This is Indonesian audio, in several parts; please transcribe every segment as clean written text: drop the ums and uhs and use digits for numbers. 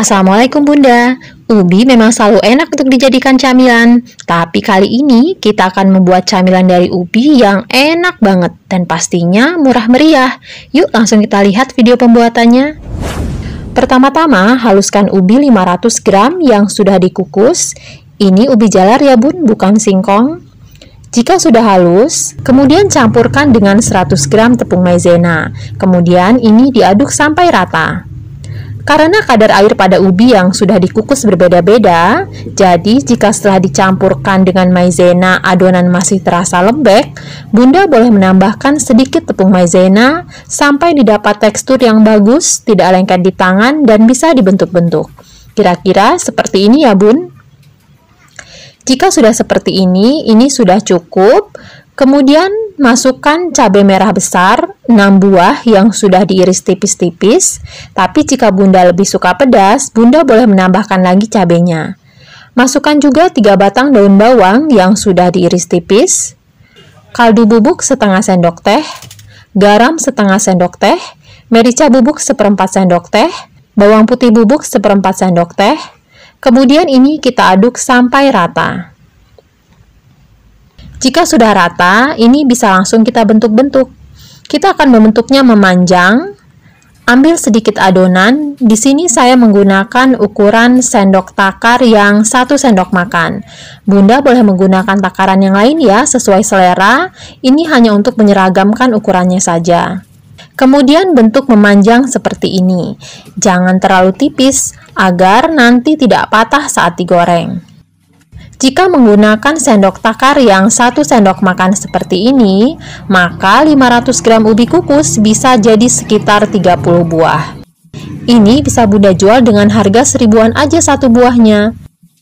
Assalamualaikum Bunda. Ubi memang selalu enak untuk dijadikan camilan, tapi kali ini kita akan membuat camilan dari ubi yang enak banget dan pastinya murah meriah. Yuk langsung kita lihat video pembuatannya. Pertama-tama haluskan ubi 500 gram yang sudah dikukus. Ini ubi jalar ya Bun, bukan singkong. Jika sudah halus, kemudian campurkan dengan 100 gram tepung maizena. Kemudian ini diaduk sampai rata. Karena kadar air pada ubi yang sudah dikukus berbeda-beda, jadi jika setelah dicampurkan dengan maizena adonan masih terasa lembek, Bunda boleh menambahkan sedikit tepung maizena sampai didapat tekstur yang bagus, tidak lengket di tangan dan bisa dibentuk-bentuk. Kira-kira seperti ini ya Bun. Jika sudah seperti ini sudah cukup. Kemudian masukkan cabai merah besar 6 buah yang sudah diiris tipis-tipis. Tapi jika Bunda lebih suka pedas, Bunda boleh menambahkan lagi cabainya. Masukkan juga 3 batang daun bawang yang sudah diiris tipis. Kaldu bubuk setengah sendok teh, garam setengah sendok teh, merica bubuk seperempat sendok teh, bawang putih bubuk seperempat sendok teh. Kemudian ini kita aduk sampai rata. Jika sudah rata, ini bisa langsung kita bentuk-bentuk. Kita akan membentuknya memanjang. Ambil sedikit adonan. Di sini saya menggunakan ukuran sendok takar yang 1 sendok makan. Bunda boleh menggunakan takaran yang lain ya, sesuai selera. Ini hanya untuk menyeragamkan ukurannya saja. Kemudian bentuk memanjang seperti ini. Jangan terlalu tipis, agar nanti tidak patah saat digoreng. Jika menggunakan sendok takar yang 1 sendok makan seperti ini, maka 500 gram ubi kukus bisa jadi sekitar 30 buah. Ini bisa Bunda jual dengan harga 1000-an aja satu buahnya.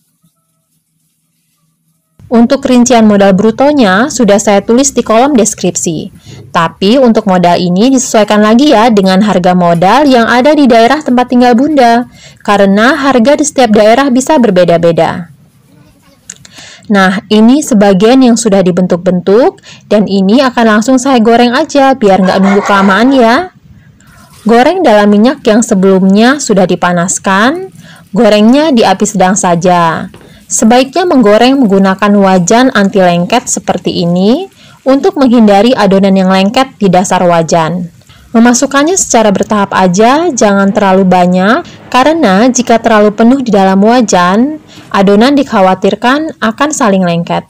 Untuk rincian modal brutonya sudah saya tulis di kolom deskripsi. Tapi untuk modal ini disesuaikan lagi ya dengan harga modal yang ada di daerah tempat tinggal Bunda, karena harga di setiap daerah bisa berbeda-beda. Nah, ini sebagian yang sudah dibentuk-bentuk, dan ini akan langsung saya goreng aja, biar nggak nunggu kelamaan ya. Goreng dalam minyak yang sebelumnya sudah dipanaskan, gorengnya di api sedang saja. Sebaiknya menggoreng menggunakan wajan anti lengket seperti ini, untuk menghindari adonan yang lengket di dasar wajan. Memasukkannya secara bertahap aja, jangan terlalu banyak, karena jika terlalu penuh di dalam wajan, adonan dikhawatirkan akan saling lengket.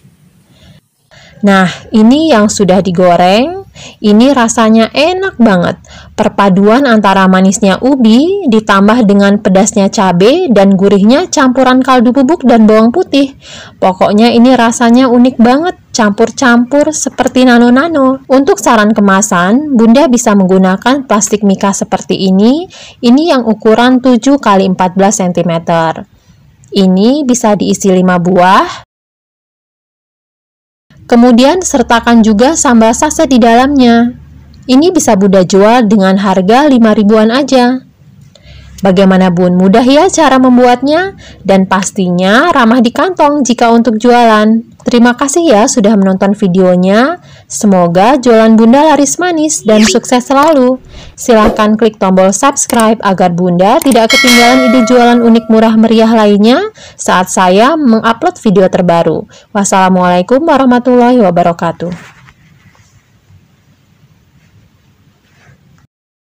Nah, ini yang sudah digoreng. Ini rasanya enak banget. Perpaduan antara manisnya ubi ditambah dengan pedasnya cabai dan gurihnya campuran kaldu bubuk dan bawang putih. Pokoknya ini rasanya unik banget, campur-campur seperti nano-nano. Untuk saran kemasan, Bunda bisa menggunakan plastik mika seperti ini. Ini yang ukuran 7 x 14 cm. Ini bisa diisi 5 buah. Kemudian sertakan juga sambal saset di dalamnya. Ini bisa Bunda jual dengan harga 5.000-an aja. Bagaimana Bun? Mudah ya cara membuatnya? Dan pastinya ramah di kantong jika untuk jualan. Terima kasih ya sudah menonton videonya. Semoga jualan Bunda laris manis dan sukses selalu. Silahkan klik tombol subscribe agar Bunda tidak ketinggalan ide jualan unik murah meriah lainnya saat saya mengupload video terbaru. Wassalamualaikum warahmatullahi wabarakatuh.